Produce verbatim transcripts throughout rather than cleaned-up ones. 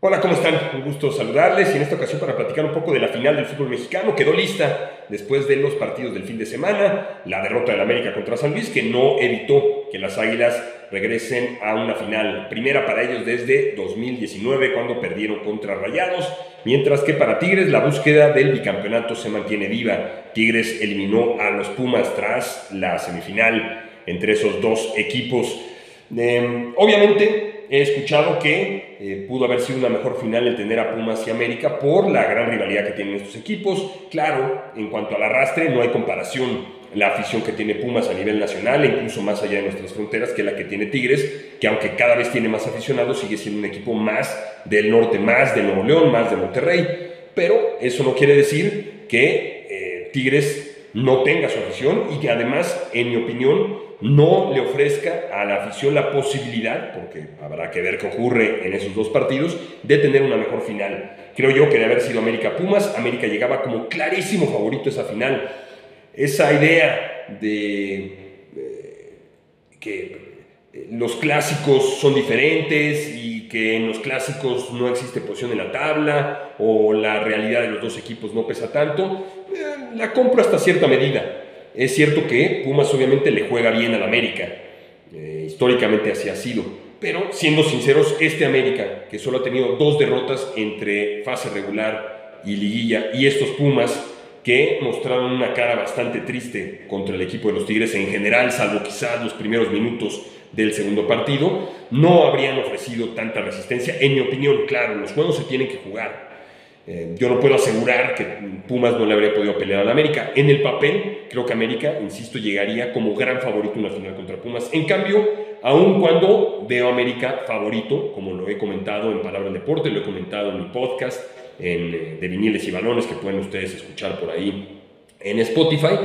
Hola, ¿cómo están? Un gusto saludarles y en esta ocasión para platicar un poco de la final del fútbol mexicano. Quedó lista después de los partidos del fin de semana, la derrota del América contra San Luis, que no evitó que las Águilas regresen a una final, primera para ellos desde dos mil diecinueve, cuando perdieron contra Rayados, mientras que para Tigres la búsqueda del bicampeonato se mantiene viva. Tigres eliminó a los Pumas tras la semifinal entre esos dos equipos. Eh, obviamente he escuchado que eh, pudo haber sido una mejor final el tener a Pumas y América por la gran rivalidad que tienen estos equipos. Claro, en cuanto al arrastre no hay comparación. La afición que tiene Pumas a nivel nacional e incluso más allá de nuestras fronteras que la que tiene Tigres, que aunque cada vez tiene más aficionados, sigue siendo un equipo más del norte, más de Nuevo León, más de Monterrey. Pero eso no quiere decir que eh, Tigres no tenga su afición y que además, en mi opinión, no le ofrezca a la afición la posibilidad, porque habrá que ver qué ocurre en esos dos partidos, de tener una mejor final. Creo yo que de haber sido América-Pumas, América llegaba como clarísimo favorito a esa final. Esa idea de eh, que los clásicos son diferentes y que en los clásicos no existe posición en la tabla o la realidad de los dos equipos no pesa tanto, eh, la compro hasta cierta medida. Es cierto que Pumas obviamente le juega bien al América, eh, históricamente así ha sido, pero siendo sinceros, este América, que solo ha tenido dos derrotas entre fase regular y liguilla, y estos Pumas, que mostraron una cara bastante triste contra el equipo de los Tigres en general, salvo quizás los primeros minutos del segundo partido, no habrían ofrecido tanta resistencia, en mi opinión. Claro, los juegos se tienen que jugar. Eh, yo no puedo asegurar que Pumas no le habría podido pelear al América. En el papel, creo que América, insisto, llegaría como gran favorito en una final contra Pumas. En cambio, aun cuando veo a América favorito, como lo he comentado en Palabra del Deporte, lo he comentado en mi podcast, en, eh, de viniles y balones, que pueden ustedes escuchar por ahí en Spotify,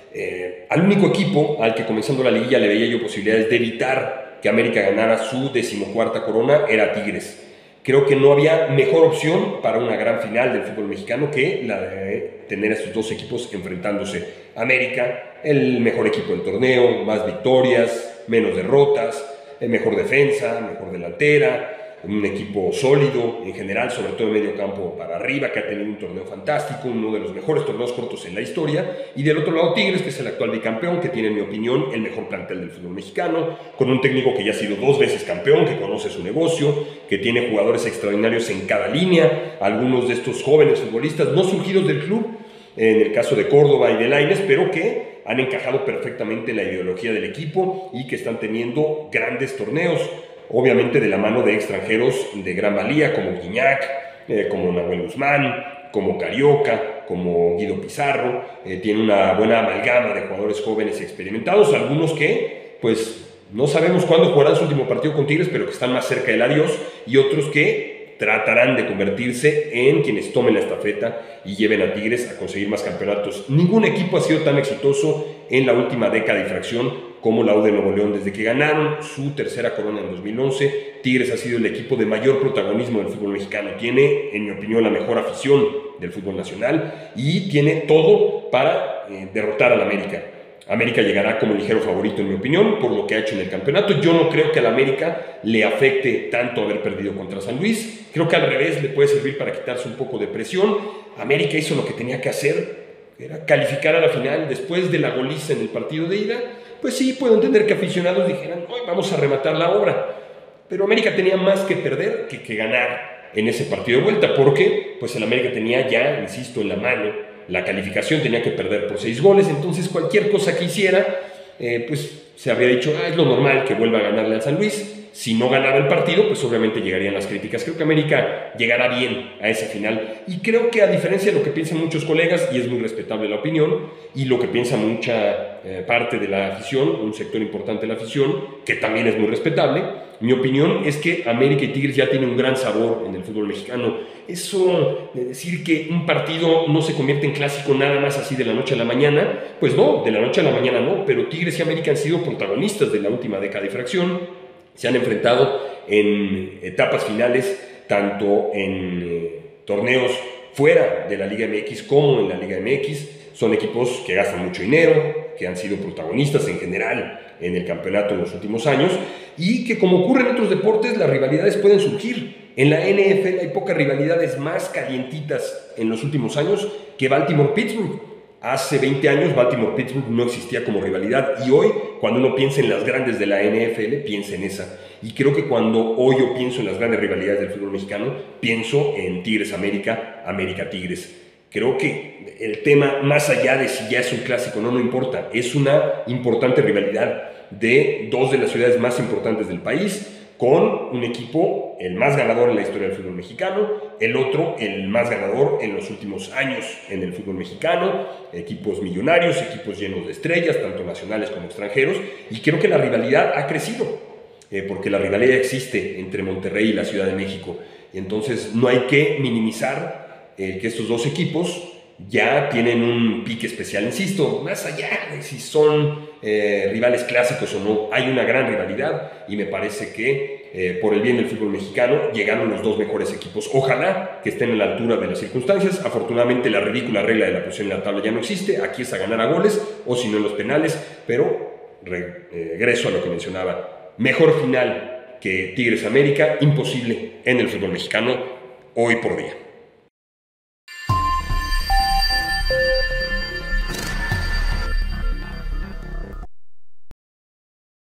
eh, al único equipo al que comenzando la liguilla le veía yo posibilidades de evitar que América ganara su decimocuarta corona era Tigres. Creo que no había mejor opción para una gran final del fútbol mexicano que la de tener a estos dos equipos enfrentándose. América, el mejor equipo del torneo, más victorias, menos derrotas, mejor defensa, mejor delantera, un equipo sólido en general, sobre todo en medio campo para arriba, que ha tenido un torneo fantástico, uno de los mejores torneos cortos en la historia, y del otro lado Tigres, que es el actual bicampeón, que tiene en mi opinión el mejor plantel del fútbol mexicano, con un técnico que ya ha sido dos veces campeón, que conoce su negocio, que tiene jugadores extraordinarios en cada línea, algunos de estos jóvenes futbolistas no surgidos del club, en el caso de Córdoba y de Lainez, pero que han encajado perfectamente en la ideología del equipo y que están teniendo grandes torneos, obviamente de la mano de extranjeros de gran valía, como Guiñac, eh, como Nahuel Guzmán, como Carioca, como Guido Pizarro. Eh, tiene una buena amalgama de jugadores jóvenes y experimentados, algunos que, pues, no sabemos cuándo jugarán su último partido con Tigres, pero que están más cerca del adiós, y otros que tratarán de convertirse en quienes tomen la estafeta y lleven a Tigres a conseguir más campeonatos. Ningún equipo ha sido tan exitoso en la última década y fracción como la U de Nuevo León. Desde que ganaron su tercera corona en dos mil once, Tigres ha sido el equipo de mayor protagonismo del fútbol mexicano. Tiene, en mi opinión, la mejor afición del fútbol nacional y tiene todo para eh, derrotar al América. América llegará como ligero favorito, en mi opinión, por lo que ha hecho en el campeonato. Yo no creo que al América le afecte tanto haber perdido contra San Luis. Creo que al revés le puede servir para quitarse un poco de presión. América hizo lo que tenía que hacer, era calificar a la final después de la goliza en el partido de ida. Pues sí, puedo entender que aficionados dijeran, hoy vamos a rematar la obra. Pero América tenía más que perder que, que ganar en ese partido de vuelta, porque pues el América tenía ya, insisto, en la mano la calificación, tenía que perder por seis goles, entonces cualquier cosa que hiciera, eh, pues se habría dicho, ah, es lo normal que vuelva a ganarle al San Luis. Si no ganaba el partido, pues obviamente llegarían las críticas. Creo que América llegará bien a esa final. Y creo que a diferencia de lo que piensan muchos colegas, y es muy respetable la opinión, y lo que piensa mucha eh, parte de la afición, un sector importante de la afición, que también es muy respetable, mi opinión es que América y Tigres ya tienen un gran sabor en el fútbol mexicano. Eso de decir que un partido no se convierte en clásico nada más así de la noche a la mañana, pues no, de la noche a la mañana no, pero Tigres y América han sido protagonistas de la última década y fracción. Se han enfrentado en etapas finales, tanto en eh, torneos fuera de la Liga M X como en la Liga M X. Son equipos que gastan mucho dinero, que han sido protagonistas en general en el campeonato en los últimos años, y que, como ocurre en otros deportes, las rivalidades pueden surgir. En la N F L hay pocas rivalidades más calientitas en los últimos años que Baltimore-Pittsburgh. Hace veinte años Baltimore-Pittsburgh no existía como rivalidad, y hoy, cuando uno piensa en las grandes de la N F L, piensa en esa. Y creo que cuando hoy yo pienso en las grandes rivalidades del fútbol mexicano, pienso en Tigres-América, América-Tigres. Creo que el tema, más allá de si ya es un clásico, no, no importa. Es una importante rivalidad de dos de las ciudades más importantes del país, con un equipo el más ganador en la historia del fútbol mexicano, el otro el más ganador en los últimos años en el fútbol mexicano, equipos millonarios, equipos llenos de estrellas, tanto nacionales como extranjeros, y creo que la rivalidad ha crecido, eh, porque la rivalidad existe entre Monterrey y la Ciudad de México, y entonces no hay que minimizar eh, que estos dos equipos ya tienen un pique especial. Insisto, más allá de si son eh, rivales clásicos o no, hay una gran rivalidad, y me parece que eh, por el bien del fútbol mexicano llegaron los dos mejores equipos. Ojalá que estén a la altura de las circunstancias. Afortunadamente la ridícula regla de la posición en la tabla ya no existe. Aquí es a ganar a goles o si no en los penales, pero re, eh, regreso a lo que mencionaba. Mejor final que Tigres América, imposible en el fútbol mexicano hoy por día.